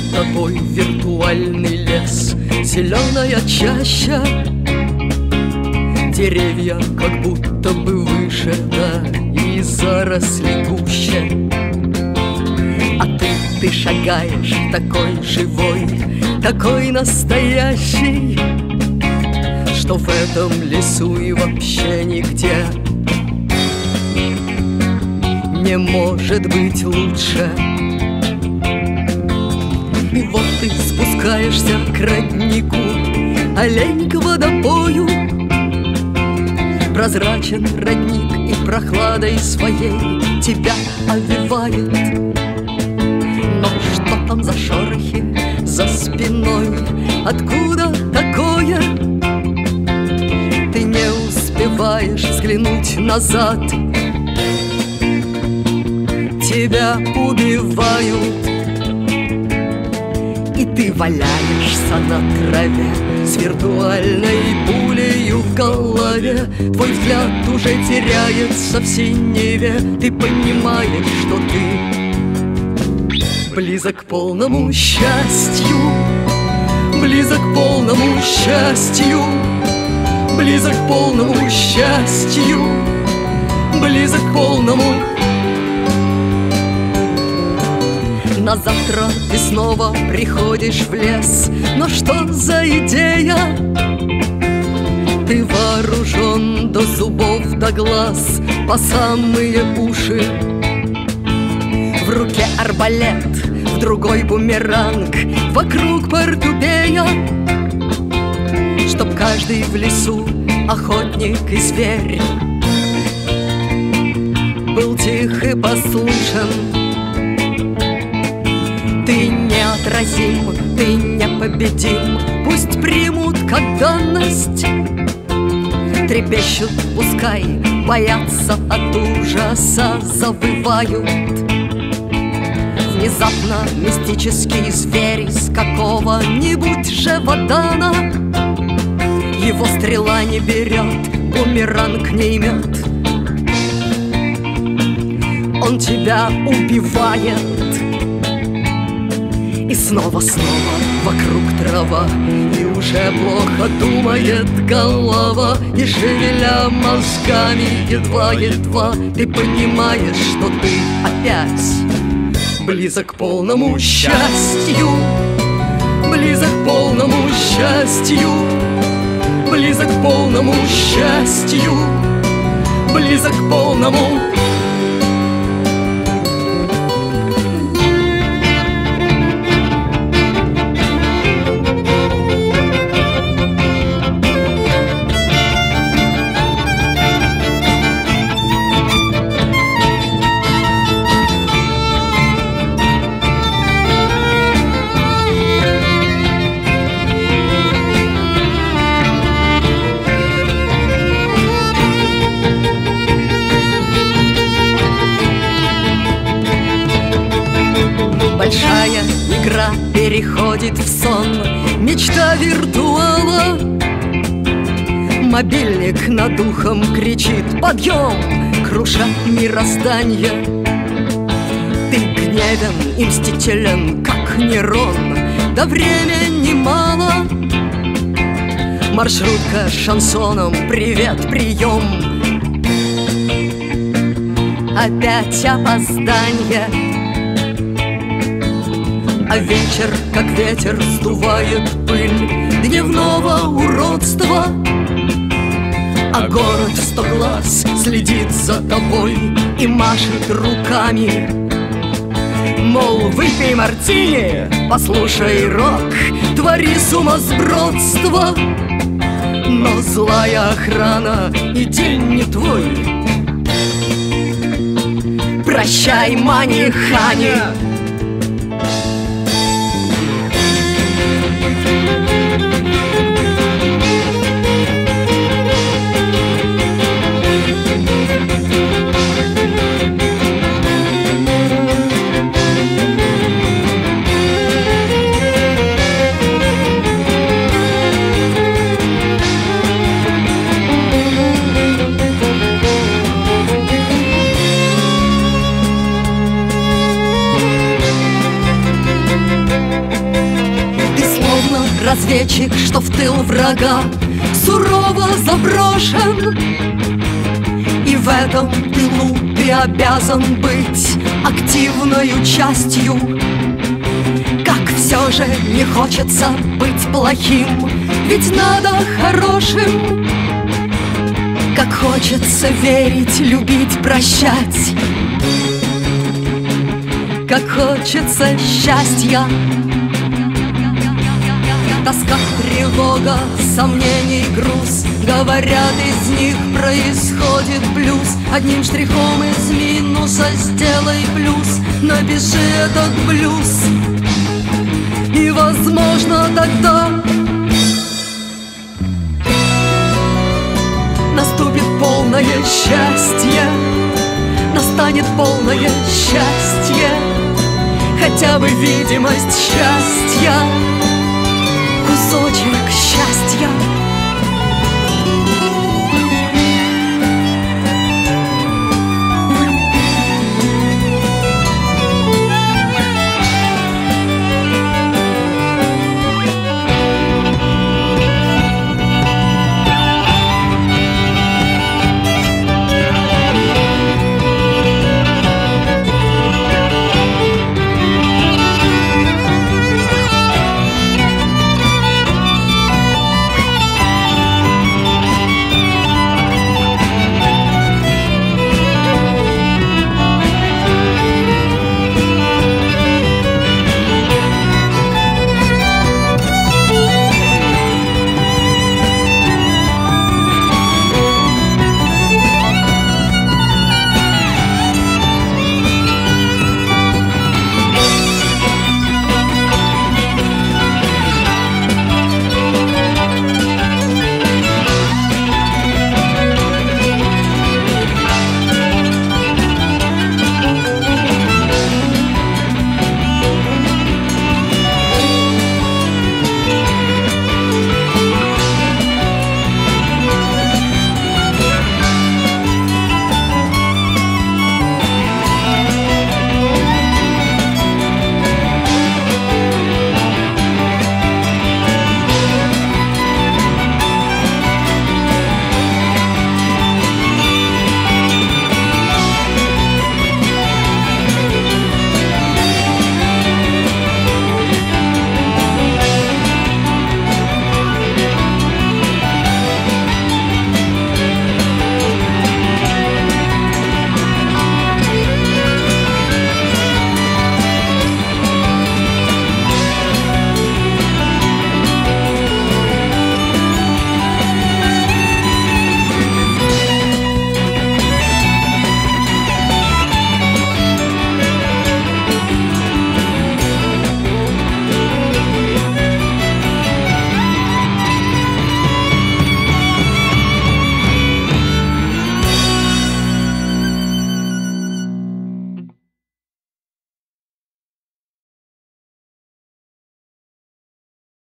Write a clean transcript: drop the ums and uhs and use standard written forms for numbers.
такой виртуальный лес, зеленая чаща, деревья как будто бы выше, да, и заросли гуще. А ты шагаешь такой живой, такой настоящий, что в этом лесу и вообще нигде не может быть лучше. И вот ты спускаешься к роднику, олень к водопою. Прозрачен родник и прохладой своей тебя овевает. Но что там за шорохи за спиной? Откуда такое? Ты не успеваешь взглянуть назад. Тебя убивают, и ты валяешься на траве с виртуальной пулею в голове. Твой взгляд уже теряется в синеве. Ты понимаешь, что ты близок к полному счастью, близок к полному счастью, близок к полному счастью, близок к полному. На завтра ты снова приходишь в лес. Но что за идея? Ты вооружен до зубов, до глаз, по самые уши. В руке арбалет, в другой бумеранг, вокруг портупея. Чтоб каждый в лесу охотник и зверь был тих и послушен. Ты неотразим, ты непобедим. Пусть примут как данность. Трепещут, пускай боятся от ужаса, завывают. Внезапно мистический зверь из какого-нибудь Живодана. Его стрела не берет, бумеранг не имет. Он тебя убивает. И снова вокруг трава, и уже плохо думает голова. И шевеля мозгами едва-едва ты понимаешь, что ты опять близок к полному счастью, близок к полному счастью, близок к полному счастью, близок к полному. Большая игра переходит в сон, мечта виртуала. Мобильник над ухом кричит: подъем, круша мироздание. Ты гневен и мстителен, как Нерон, да времени мало. Маршрутка шансоном, привет, прием. Опять опоздание. А вечер, как ветер, сдувает пыль дневного уродства. А город в 100 глаз следит за тобой и машет руками. Мол, выпей мартини, послушай рок, твори сумасбродство. Но злая охрана и день не твой. Прощай, мани-хани. разведчик, что в тыл врага сурово заброшен. И в этом тылу ты обязан быть активною частью. Как все же не хочется быть плохим, ведь надо хорошим. Как хочется верить, любить, прощать, как хочется счастья. Тоска, тревога, сомнений, груз, говорят, из них происходит блюз. Одним штрихом из минуса сделай плюс, напиши этот блюз, и, возможно, тогда наступит полное счастье, настанет полное счастье, хотя бы видимость счастья, кусочек счастья.